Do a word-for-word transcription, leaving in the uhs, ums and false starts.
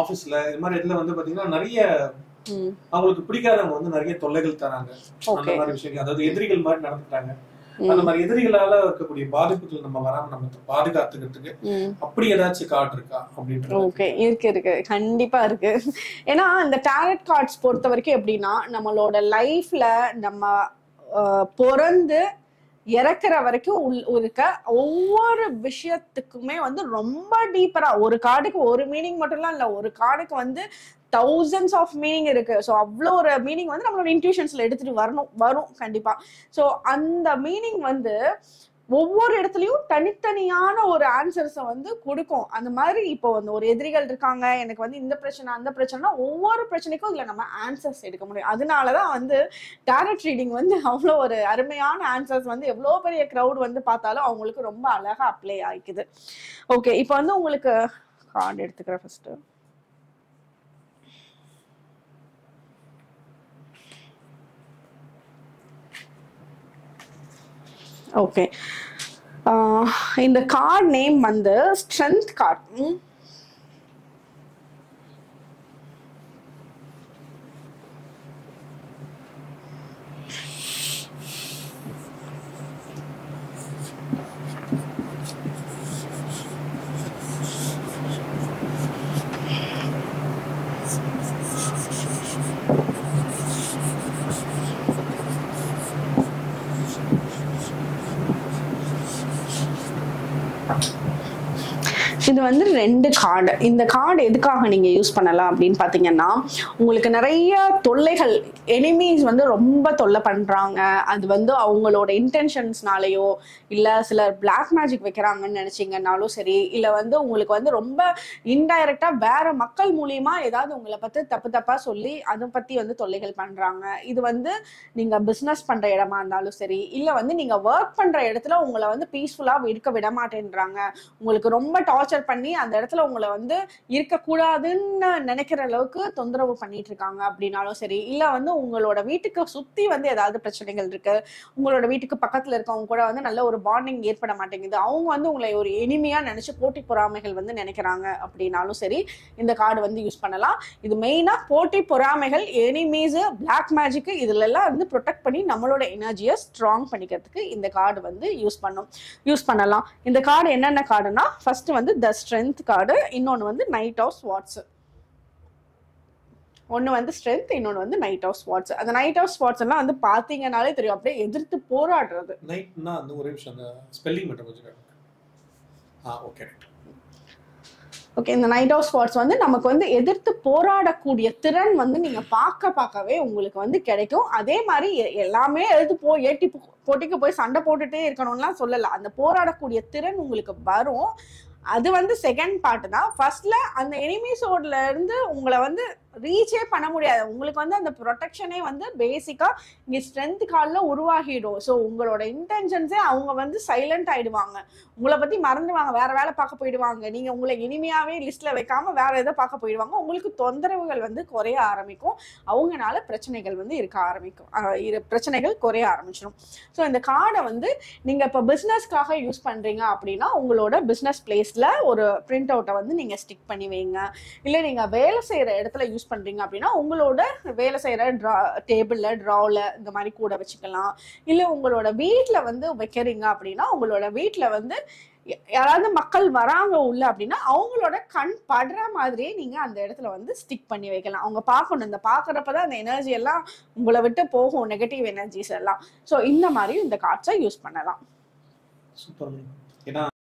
ஆபீஸ்ல இது மாதிரி இடத்துல வந்து பாத்தீங்கன்னா நிறைய அவங்களுக்கு பிடிக்காதவங்க வந்து நிறைய தொல்லைகள் தராங்க. அந்த மாதிரி விஷயங்கள், அதாவது எதிரிகள் மாதிரி நடந்துக்கிறாங்க. அந்த மாதிரி எதிரிகளால இருக்கக்கூடிய பாதிப்புகள் நம்ம வராம நம்ம பாதுகாத்துக்கிறதுக்கு அப்படி ஏதாச்சும் கார்டு இருக்கா அப்படின்றது? ஓகே, இருக்கு இருக்கு கண்டிப்பா இருக்கு. ஏன்னா இந்த டாரட் கார்ட்ஸ் பொறுத்த வரைக்கும் எப்படின்னா, நம்மளோட லைஃப்ல நம்ம பிறந்து இறக்குற வரைக்கும் இருக்க ஒவ்வொரு விஷயத்துக்குமே வந்து ரொம்ப டீப்பரா, ஒரு கார்டுக்கு ஒரு மீனிங் மட்டும்லாம் இல்ல, ஒரு கார்டுக்கு வந்து thousands ஆஃப் மீனிங் இருக்கு. ஸோ அவ்வளோ ஒரு மீனிங் வந்து நம்மளோட இன்ட்யூஷன்ஸ்ல எடுத்துட்டு வரணும் வரும் கண்டிப்பா. ஸோ அந்த மீனிங் வந்து ஒவ்வொரு இடத்துலயும் தனித்தனியான ஒரு ஆன்சர்ஸை வந்து கொடுக்கும். அந்த மாதிரி இப்போ வந்து ஒரு எதிரிகள் இருக்காங்க, எனக்கு வந்து இந்த பிரச்சனை அந்த பிரச்சனைனா ஒவ்வொரு பிரச்சனைக்கும் இதுல நம்ம ஆன்சர்ஸ் எடுக்க முடியும். அதனாலதான் வந்து டாரட் ரீடிங் வந்து அவ்வளோ ஒரு அருமையான ஆன்சர்ஸ் வந்து எவ்வளோ பெரிய க்ரௌட் வந்து பார்த்தாலும் அவங்களுக்கு ரொம்ப அழகா அப்ளை ஆகிக்குது. ஓகே, இப்போ வந்து உங்களுக்கு கார்டு எடுத்துக்கிறேன் ஃபர்ஸ்ட். ஓகே, இந்த கார்டு நேம் வந்து ஸ்ட்ரென்த் கார்டு. இது வந்து ரெண்டு கார்டு. இந்த கார்டு எதுக்காக நீங்க யூஸ் பண்ணலாம் அப்படின்னு பாத்தீங்கன்னா, உங்களுக்கு நிறைய தொல்லைகள், எனிமீஸ் வந்து ரொம்ப தொல்லை பண்றாங்க, அது வந்து அவங்களோட இன்டென்ஷன்ஸ்னாலயோ இல்ல சிலர் பிளாக் மேஜிக் வைக்கிறாங்கன்னு நினைச்சீங்கன்னாலும் சரி, இல்ல வந்து உங்களுக்கு வந்து ரொம்ப இன்டைரக்டா வேற மக்கள் மூலியமா ஏதாவது உங்களை பத்தி தப்பு தப்பா சொல்லி அதை பத்தி வந்து தொல்லைகள் பண்றாங்க. இது வந்து நீங்க பிசினஸ் பண்ற இடமா இருந்தாலும் சரி, இல்ல வந்து நீங்க ஒர்க் பண்ற இடத்துல உங்களை வந்து பீஸ்ஃபுல்லா இருக்க விட மாட்டேன்றாங்க, உங்களுக்கு ரொம்ப டார்ச்சர் பண்ணி அந்த இடத்துல உங்களை வந்து இருக்கக்கூடாதுன்னு நினைக்கிற அளவுக்கு தொந்தரவு பண்ணிட்டு இருக்காங்க அப்படின்னாலும் சரி, இல்ல வந்து உங்களோட வீட்டுக்கு சுத்தி வந்து ஏதாவது பிரச்சனைகள் இருக்கு, உங்களோட வீட்டுக்கு பக்கத்துல இருக்கவங்க கூட வந்து நல்ல ஒரு பாண்டிங் ஏற்பட மாட்டேங்குது, அவங்க வந்து உங்களை ஒரு எனிமையா நினைச்சு போட்டி பொறாமைகள் வந்து நினைக்கிறாங்க அப்படின்னாலும் சரி, இந்த கார்டு வந்து யூஸ் பண்ணலாம். இது மெயினா போட்டி பொறாமைகள், எனிமீஸ், பிளாக் மேஜிக் இதுல எல்லாம் வந்து ப்ரொடெக்ட் பண்ணி நம்மளோட எனர்ஜியை ஸ்ட்ராங் பண்ணிக்கிறதுக்கு இந்த கார்டு வந்து யூஸ் பண்ணும் யூஸ் பண்ணலாம். இந்த கார்டு என்னென்ன கார்டுனா, ஃபர்ஸ்ட் வந்து த ஸ்ட்ரென்த் கார்டு, இன்னொன்னு வந்து நைட் ஆஃப் ஸ்வாட்ஸ். ஒன்னு வந்து ஸ்ட்ரென்த், இன்னொன்னு வந்து நைட் ஆஃப் ஸ்வாட்ஸ். அந்த நைட் ஆஃப் ஸ்வாட்ஸ் எல்லாம் வந்து பாத்தீங்கன்னாலே தெரியும், அப்படியே எதிர்த்து போராடுறது. நைட்னா அந்த ஒரே விஷயம், அந்த ஸ்பெல்லிங் மட்டும் கொஞ்சம் ஆ ஓகே ஓகே. இந்த நைட் ஆஃப் ஸ்வாட்ஸ் வந்து நமக்கு வந்து எதிர்த்து போராடக்கூடிய திறன் வந்து நீங்க பார்க்க பார்க்கவே உங்களுக்கு வந்து கிடைக்கும். அதே மாதிரி எல்லாமே எழுத்து போ ஏட்டி போட்டிக்கு போய் சண்டை போட்டுட்டே இருக்கணும்லாம் சொல்லல, அந்த போராடக்கூடிய திறன் உங்களுக்கு வரும். அது வந்து செகண்ட் பார்ட் தான். ஃபர்ஸ்ட்ல அந்த எனிமீஸோட்ல இருந்து உங்களை வந்து ரீச்சே பண்ண முடியாது, உங்களுக்கு வந்து அந்த ப்ரொடெக்ஷனே வந்து பேசிக்கா இங்க ஸ்ட்ரென்த் கார்டுல உருவாகிடும். ஸோ உங்களோட இன்டென்ஷன்ஸே அவங்க வந்து சைலண்ட் ஆயிடுவாங்க, உங்களை பத்தி மறந்துடுவாங்க, வேற வேலை பார்க்க போயிடுவாங்க, நீங்க உங்களை இனிமையாவே லிஸ்ட்ல வைக்காம வேற எதை பார்க்க போயிடுவாங்க, உங்களுக்கு தொந்தரவுகள் வந்து குறைய ஆரம்பிக்கும், அவங்கனால பிரச்சனைகள் வந்து இருக்க ஆரம்பிக்கும், பிரச்சனைகள் குறைய ஆரம்பிச்சிடும். ஸோ இந்த கார்டை வந்து நீங்க இப்போ பிசினஸ்க்காக யூஸ் பண்றீங்க அப்படின்னா, உங்களோட பிசினஸ் பிளேஸ்ல ஒரு பிரிண்ட் அவுட்டை வந்து நீங்க ஸ்டிக் பண்ணி வைங்க. இல்ல நீங்க வேலை செய்யற இடத்துல யூஸ் பண்றீங்க அப்படின்னா உங்களோட வேலை செய்யற ட்ரா டேபிள்ல ட்ராவ்ல இந்த மாதிரி கூட வச்சுக்கலாம். இல்ல உங்களோட வீட்டுல வந்து வைக்கிறீங்க அப்படின்னா உங்களோட வீட்டுல வந்து யாராவது மக்கள் வராங்க உள்ள அப்படின்னா அவங்களோட கண் படுற மாதிரியே நீங்க அந்த இடத்துல வந்து ஸ்டிக் பண்ணி வைக்கலாம். அவங்க பார்க்கணும், இந்த பாக்குறப்பதான் அந்த எனர்ஜி எல்லாம் உங்களை விட்டு போகும், நெகட்டிவ் எனர்ஜிஸ் எல்லாம். ஸோ இந்த மாதிரி இந்த கார்ட்ஸை யூஸ் பண்ணலாம். சூப்பர். ஏன்னா